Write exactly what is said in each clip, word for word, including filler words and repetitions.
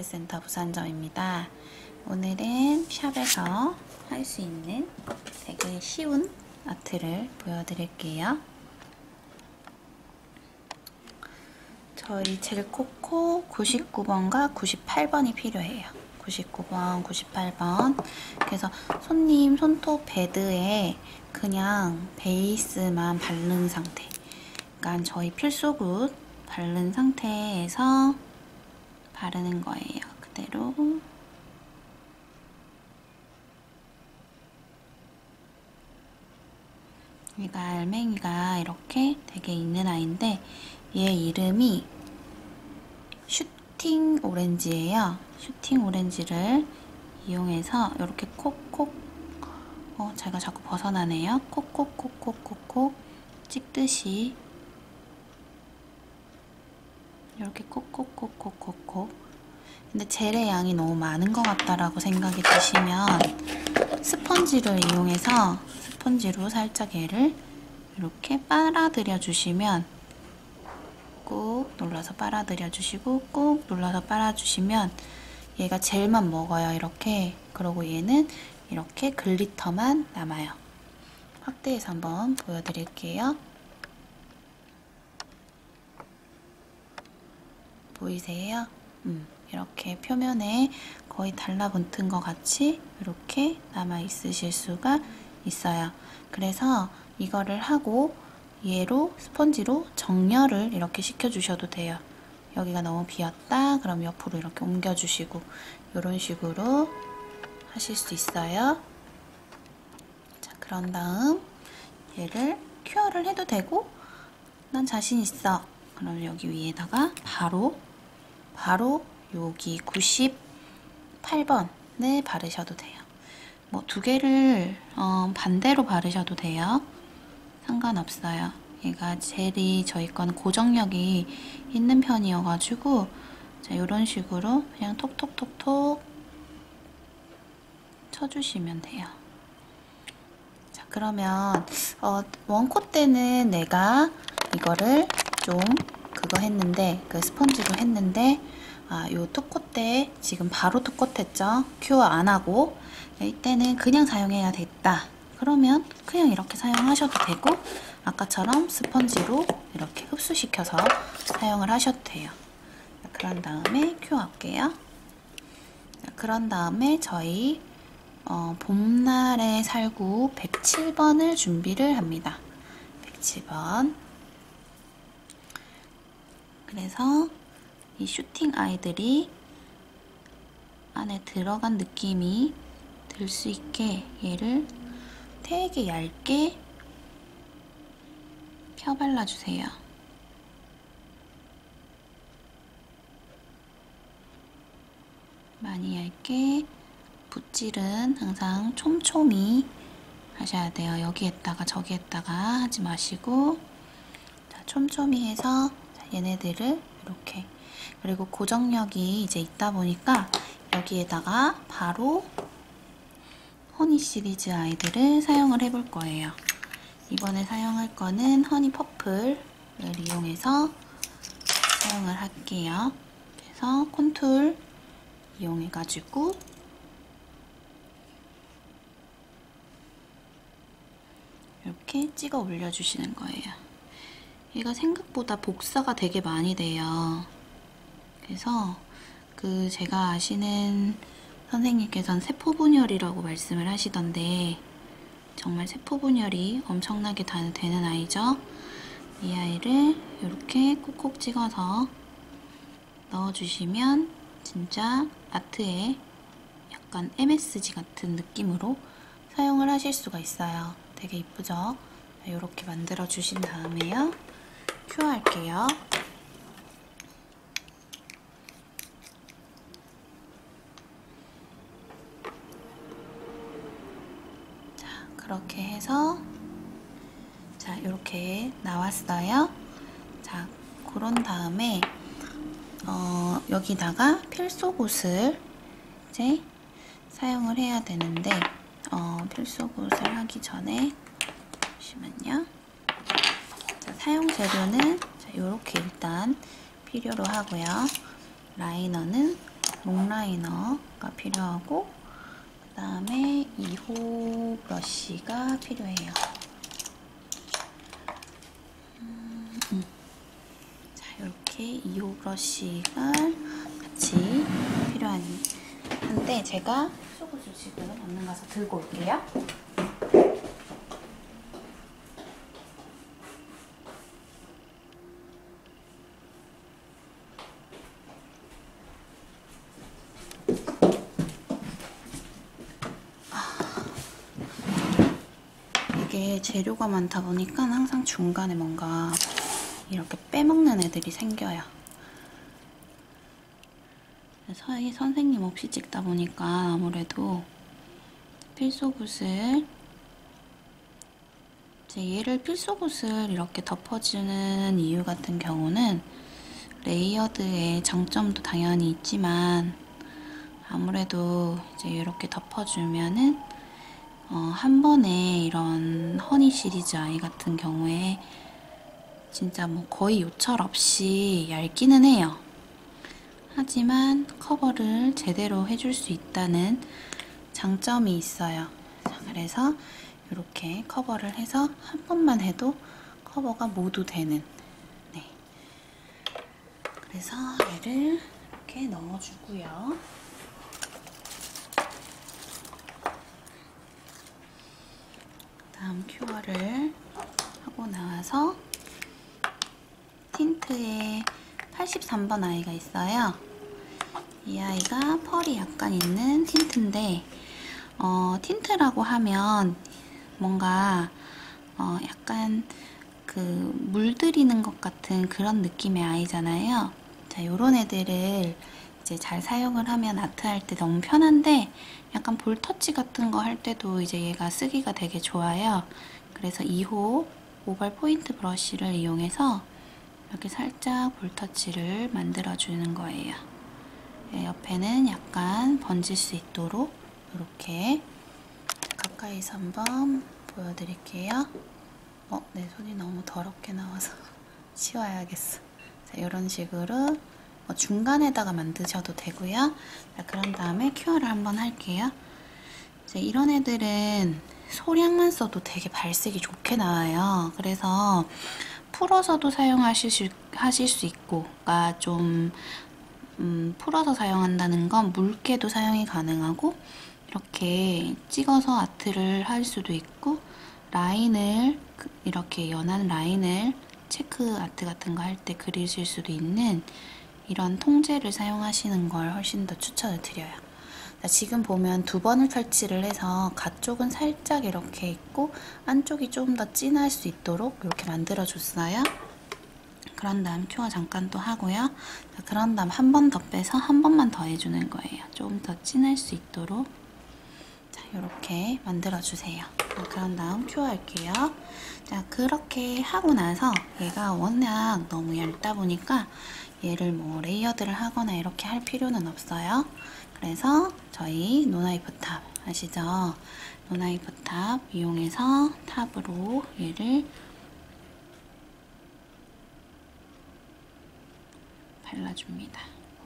아트센터 부산점입니다. 오늘은 샵에서 할 수 있는 되게 쉬운 아트를 보여드릴게요. 저희 젤코코 구십구 번과 구십팔 번이 필요해요. 구십구 번, 구십팔 번. 그래서 손님 손톱 베드에 그냥 베이스만 바른 상태. 그러니까 저희 필소굿 바른 상태에서 바르는 거예요. 그대로. 얘가 알맹이가 이렇게 되게 있는 아이인데 얘 이름이 슈팅 오렌지예요. 슈팅 오렌지를 이용해서 이렇게 콕콕 어 제가 자꾸 벗어나네요. 콕콕콕콕콕콕 찍듯이 이렇게 콕콕콕콕콕콕. 근데 젤의 양이 너무 많은 것 같다라고 생각이 드시면 스펀지를 이용해서 스펀지로 살짝 얘를 이렇게 빨아들여 주시면 꾹 눌러서 빨아들여 주시고 꾹 눌러서 빨아주시면 얘가 젤만 먹어요. 이렇게. 그리고 얘는 이렇게 글리터만 남아요. 확대해서 한번 보여드릴게요. 보이세요? 음, 이렇게 표면에 거의 달라붙은 것 같이 이렇게 남아 있으실 수가 있어요. 그래서 이거를 하고 얘로 스펀지로 정렬을 이렇게 시켜주셔도 돼요. 여기가 너무 비었다 그럼 옆으로 이렇게 옮겨주시고 이런 식으로 하실 수 있어요. 자, 그런 다음 얘를 큐어를 해도 되고 난 자신 있어. 그럼 여기 위에다가 바로 바로 여기 구십팔 번을 바르셔도 돼요. 뭐 두 개를 어, 반대로 바르셔도 돼요. 상관없어요. 얘가 젤이 저희 건 고정력이 있는 편이어가지고 자, 이런 식으로 그냥 톡톡톡톡 쳐주시면 돼요. 자, 그러면 어, 원코 때는 내가 이거를 좀 그거 했는데 그 스펀지로 했는데 아, 요 투코 때 지금 바로 투코 했죠? 큐어 안 하고 이때는 그냥 사용해야 됐다. 그러면 그냥 이렇게 사용하셔도 되고 아까처럼 스펀지로 이렇게 흡수시켜서 사용을 하셔도 돼요. 자, 그런 다음에 큐어 할게요. 자, 그런 다음에 저희 어, 봄날의 살구 백칠 번을 준비를 합니다. 백칠 번. 그래서 이 슈팅 아이들이 안에 들어간 느낌이 들 수 있게 얘를 되게 얇게 펴 발라주세요. 많이 얇게. 붓질은 항상 촘촘히 하셔야 돼요. 여기에다가 저기에다가 하지 마시고 자, 촘촘히 해서 자, 얘네들을 이렇게 그리고 고정력이 이제 있다 보니까 여기에다가 바로 허니 시리즈 아이들을 사용을 해볼 거예요. 이번에 사용할 거는 허니 퍼플을 이용해서 사용을 할게요. 그래서 콘툴 이용해가지고 이렇게 찍어 올려주시는 거예요. 얘가 생각보다 복사가 되게 많이 돼요. 그래서 그 제가 아시는 선생님께서는 세포분열이라고 말씀을 하시던데 정말 세포분열이 엄청나게 되는 아이죠. 이 아이를 이렇게 콕콕 찍어서 넣어주시면 진짜 아트에 약간 엠에스지 같은 느낌으로 사용을 하실 수가 있어요. 되게 이쁘죠? 이렇게 만들어 주신 다음에요. 큐어 할게요. 자, 그렇게 해서 자, 이렇게 나왔어요. 자, 그런 다음에 어, 여기다가 필소굿을 이제 사용을 해야 되는데 어, 필소굿을 하기 전에 잠시만요. 자, 사용 재료는 자, 요렇게 일단 필요로 하고요. 라이너는 롱라이너가 필요하고, 그 다음에 이 호 브러쉬가 필요해요. 음, 음. 자, 이렇게 이 호 브러쉬가 같이 필요한데, 제가 속옷을 지금 얼른 가서 들고 올게요. 이게 재료가 많다 보니까 항상 중간에 뭔가 이렇게 빼먹는 애들이 생겨요. 서희 선생님 없이 찍다 보니까 아무래도 필속옷을 이제 얘를 필속옷을 이렇게 덮어주는 이유 같은 경우는 레이어드의 장점도 당연히 있지만 아무래도 이제 이렇게 덮어주면은 어, 한 번에 이런 허니 시리즈 아이 같은 경우에 진짜 뭐 거의 요철 없이 얇기는 해요. 하지만 커버를 제대로 해줄 수 있다는 장점이 있어요. 자, 그래서 이렇게 커버를 해서 한 번만 해도 커버가 모두 되는, 네. 그래서 얘를 이렇게 넣어주고요. 다음 큐어를 하고 나와서 틴트에 팔십삼 번 아이가 있어요. 이 아이가 펄이 약간 있는 틴트인데 어, 틴트라고 하면 뭔가 어, 약간 그 물들이는 것 같은 그런 느낌의 아이잖아요. 자, 요런 애들을 이제 잘 사용을 하면 아트 할 때 너무 편한데 약간 볼터치 같은 거 할 때도 이제 얘가 쓰기가 되게 좋아요. 그래서 이 호 모발 포인트 브러쉬를 이용해서 이렇게 살짝 볼터치를 만들어주는 거예요. 옆에는 약간 번질 수 있도록 이렇게 가까이서 한번 보여드릴게요. 어, 내 손이 너무 더럽게 나와서 치워야겠어. 자, 이런 식으로 중간에다가 만드셔도 되고요. 자, 그런 다음에 큐어를 한번 할게요. 이제 이런 애들은 소량만 써도 되게 발색이 좋게 나와요. 그래서 풀어서도 사용하실 수, 하실 수 있고, 그러니까 좀 음, 풀어서 사용한다는 건 묽게도 사용이 가능하고 이렇게 찍어서 아트를 할 수도 있고 라인을 이렇게 연한 라인을 체크 아트 같은 거 할 때 그리실 수도 있는 이런 통제를 사용하시는 걸 훨씬 더 추천을 드려요. 지금 보면 두 번을 설치를 해서 가쪽은 살짝 이렇게 있고 안쪽이 좀 더 진할 수 있도록 이렇게 만들어줬어요. 그런 다음 큐어 잠깐 또 하고요. 그런 다음 한 번 더 빼서 한 번만 더 해주는 거예요. 좀 더 진할 수 있도록. 자, 이렇게 만들어주세요. 그런 다음 큐어 할게요. 자, 그렇게 하고 나서 얘가 워낙 너무 얇다 보니까 얘를 뭐 레이어드를 하거나 이렇게 할 필요는 없어요. 그래서 저희 노나이프 탑 아시죠? 노나이프 탑 이용해서 탑으로 얘를 발라줍니다.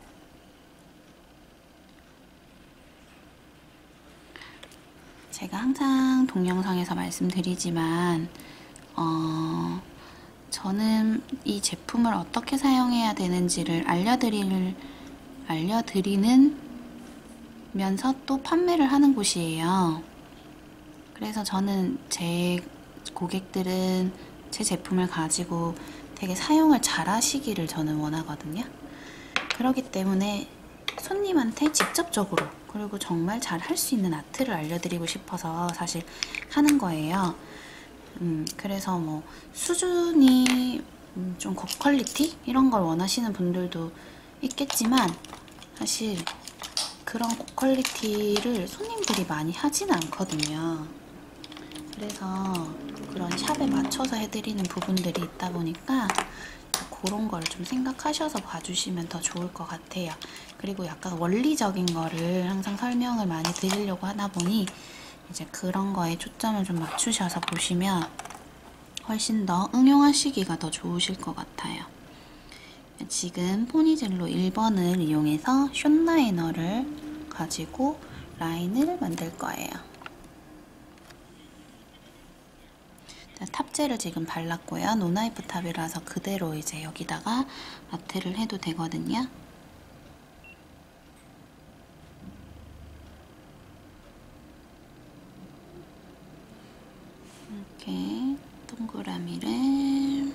제가 항상 동영상에서 말씀드리지만 어, 저는 이 제품을 어떻게 사용해야 되는지를 알려드릴, 알려드리는 면서 또 판매를 하는 곳이에요. 그래서 저는 제 고객들은 제 제품을 가지고 되게 사용을 잘 하시기를 저는 원하거든요. 그렇기 때문에 손님한테 직접적으로 그리고 정말 잘 할 수 있는 아트를 알려드리고 싶어서 사실 하는 거예요. 음, 그래서 뭐 수준이 음, 좀 고퀄리티? 이런 걸 원하시는 분들도 있겠지만 사실 그런 고퀄리티를 손님들이 많이 하지는 않거든요. 그래서 그런 샵에 맞춰서 해드리는 부분들이 있다 보니까 그런 거를 좀 생각하셔서 봐주시면 더 좋을 것 같아요. 그리고 약간 원리적인 거를 항상 설명을 많이 드리려고 하다 보니 이제 그런 거에 초점을 좀 맞추셔서 보시면 훨씬 더 응용하시기가 더 좋으실 것 같아요. 지금 포니젤로 일 번을 이용해서 숏라이너를 가지고 라인을 만들 거예요. 자, 탑재를 지금 발랐고요. 노나이프 탑이라서 그대로 이제 여기다가 아트를 해도 되거든요. 이렇게 동그라미를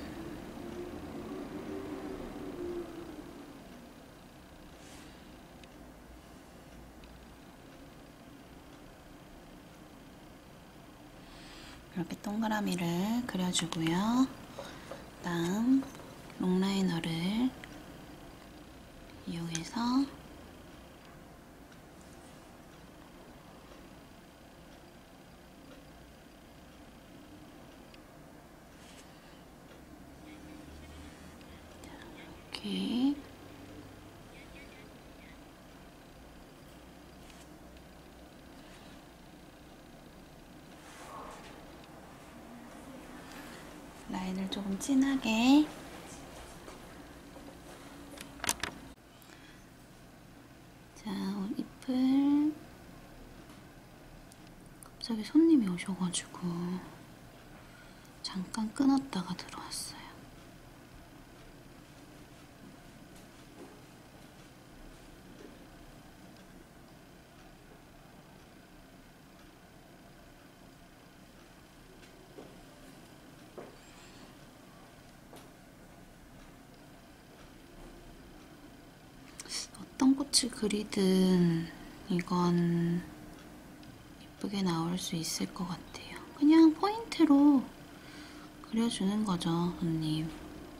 이렇게 동그라미를 그려주고요. 다음 롱라이너를 이용해서 이렇게 라인을 조금 진하게 자, 잎을 갑자기 손님이 오셔가지고 잠깐 끊었다가 들어왔어요. 어떤 꽃을 그리든 이건 예쁘게 나올 수 있을 것 같아요. 그냥 포인트로 그려주는 거죠, 손님.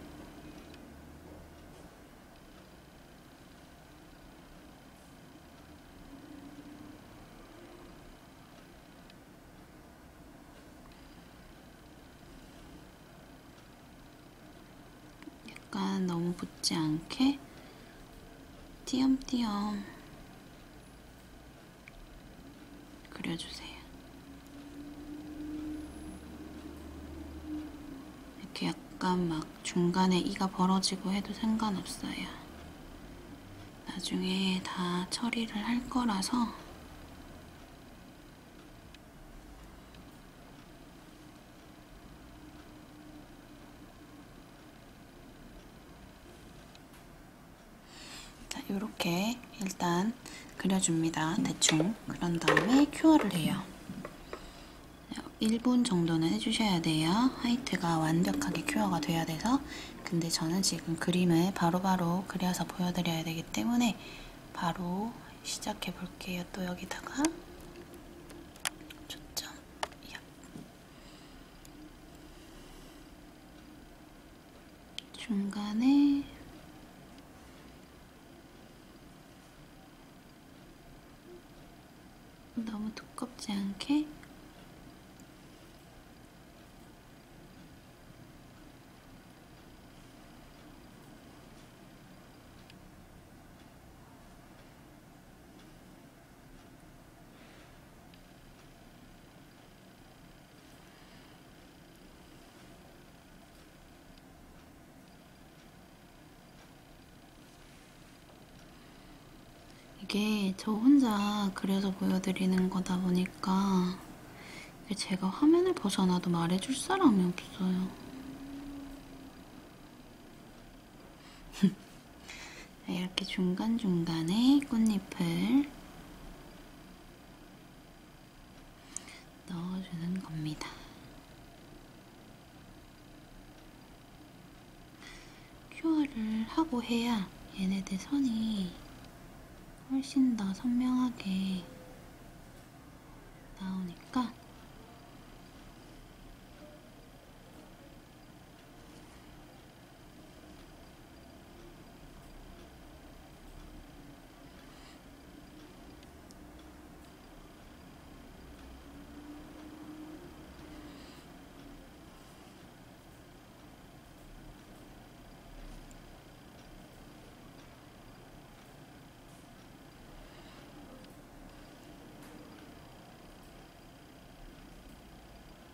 약간 너무 붙지 않게 띄엄띄엄 그려주세요. 이렇게 약간 막 중간에 이가 벌어지고 해도 상관없어요. 나중에 다 처리를 할 거라서 자, 요렇게 일단 그려줍니다. 대충. 그런 다음에 큐어를 해요. 일 분 정도는 해주셔야 돼요. 화이트가 완벽하게 큐어가 돼야 돼서. 근데 저는 지금 그림을 바로바로 바로 그려서 보여드려야 되기 때문에 바로 시작해 볼게요. 또 여기다가 초점 야. 중간에 너무 두껍지 않게 이게 저 혼자 그려서 보여드리는 거다 보니까 이게 제가 화면을 벗어나도 말해줄 사람이 없어요. 이렇게 중간중간에 꽃잎을 넣어주는 겁니다. 큐어를 하고 해야 얘네들 선이 훨씬 더 선명하게 나오니까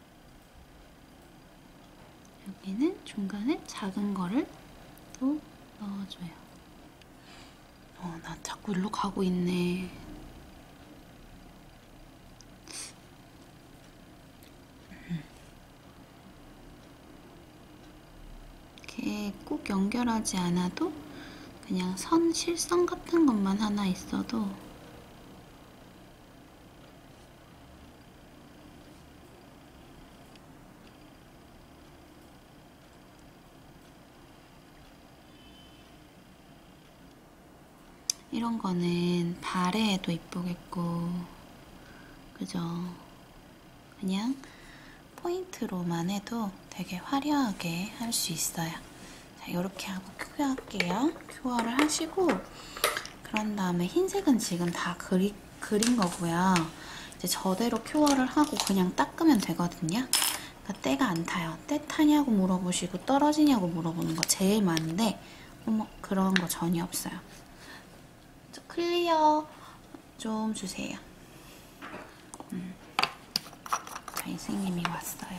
여기는 중간에 작은 거를 또 넣어줘요. 어, 나 자꾸 일로 가고 있네. 이렇게 꼭 연결하지 않아도 그냥 선 실선 같은 것만 하나 있어도 이런 거는 발에도 이쁘겠고, 그죠? 그냥 포인트로만 해도 되게 화려하게 할 수 있어요. 자, 이렇게 하고 큐어할게요. 큐어를 하시고, 그런 다음에 흰색은 지금 다 그리, 그린 거고요. 이제 저대로 큐어를 하고 그냥 닦으면 되거든요. 그러니까 때가 안 타요. 때 타냐고 물어보시고 떨어지냐고 물어보는 거 제일 많은데, 어머, 그런 거 전혀 없어요. 클리어 좀 주세요. 음. 저희 선생님이 왔어요.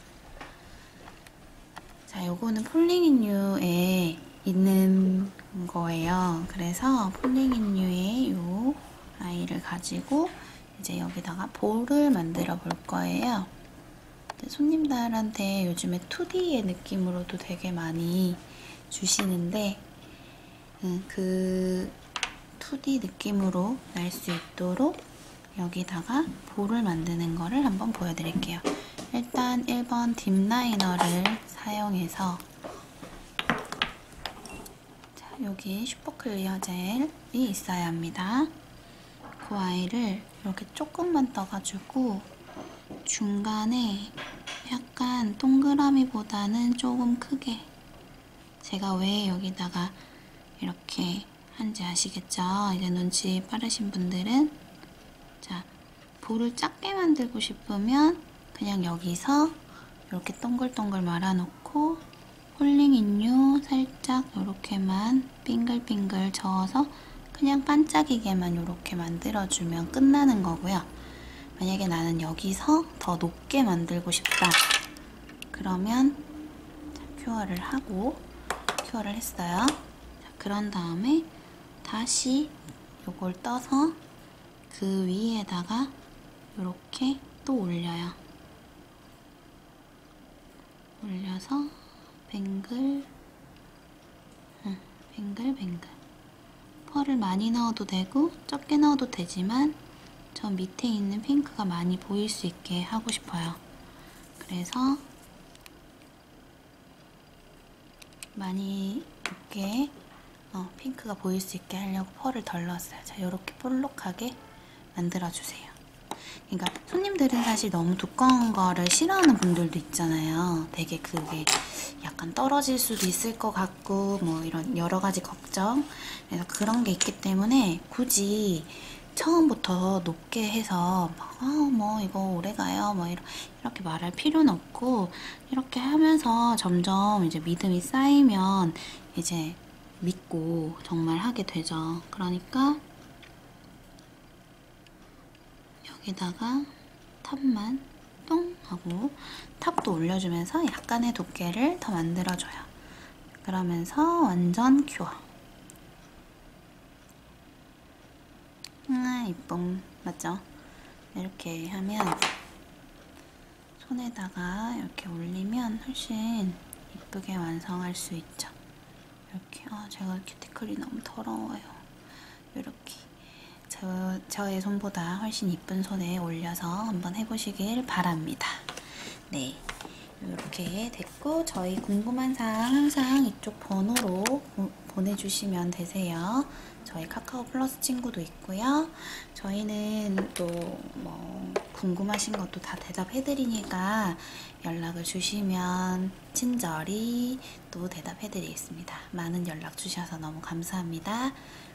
자, 요거는 폴링인유에 있는 거예요. 그래서 폴링인유의 요 아이를 가지고 이제 여기다가 볼을 만들어 볼 거예요. 손님들한테 요즘에 투디의 느낌으로도 되게 많이 주시는데 음, 그 투디 느낌으로 날 수 있도록 여기다가 볼을 만드는 거를 한번 보여드릴게요. 일단 일 번 딥라이너를 사용해서 자, 여기 슈퍼클리어 젤이 있어야 합니다. 그 아이를 이렇게 조금만 떠가지고 중간에 약간 동그라미보다는 조금 크게, 제가 왜 여기다가 이렇게 한지 아시겠죠? 이제 눈치 빠르신 분들은 자, 볼을 작게 만들고 싶으면 그냥 여기서 이렇게 동글동글 말아놓고 폴링인유 살짝 이렇게만 빙글빙글 저어서 그냥 반짝이게만 이렇게 만들어주면 끝나는 거고요. 만약에 나는 여기서 더 높게 만들고 싶다. 그러면 자, 큐어를 하고 큐어를 했어요. 자, 그런 다음에 다시 요걸 떠서 그 위에다가 이렇게 또 올려요. 올려서 뱅글, 응, 뱅글 뱅글. 펄을 많이 넣어도 되고 적게 넣어도 되지만 저 밑에 있는 핑크가 많이 보일 수 있게 하고 싶어요. 그래서 많이 높게 어, 핑크가 보일 수 있게 하려고 펄을 덜 넣었어요. 자, 이렇게 볼록하게 만들어주세요. 그러니까 손님들은 사실 너무 두꺼운 거를 싫어하는 분들도 있잖아요. 되게 그게 약간 떨어질 수도 있을 것 같고 뭐 이런 여러 가지 걱정, 그래서 그런 게 있기 때문에 굳이 처음부터 높게 해서 막, 아, 뭐 이거 오래가요 뭐 이러, 이렇게 말할 필요는 없고, 이렇게 하면서 점점 이제 믿음이 쌓이면 이제 믿고 정말 하게 되죠. 그러니까 여기다가 탑만 똥 하고 탑도 올려주면서 약간의 두께를 더 만들어줘요. 그러면서 완전 큐어. 아, 이쁨. 맞죠? 이렇게 하면 손에다가 이렇게 올리면 훨씬 이쁘게 완성할 수 있죠. 이렇게. 아, 제가 큐티클이 너무 더러워요. 이렇게 저, 저의 손보다 훨씬 이쁜 손에 올려서 한번 해보시길 바랍니다. 네, 이렇게 됐고 저희 궁금한 사항 항상 이쪽 번호로 보, 보내주시면 되세요. 저희 카카오 플러스 친구도 있고요. 저희는 또 뭐 궁금하신 것도 다 대답해드리니까 연락을 주시면 친절히 또 대답해드리겠습니다. 많은 연락 주셔서 너무 감사합니다.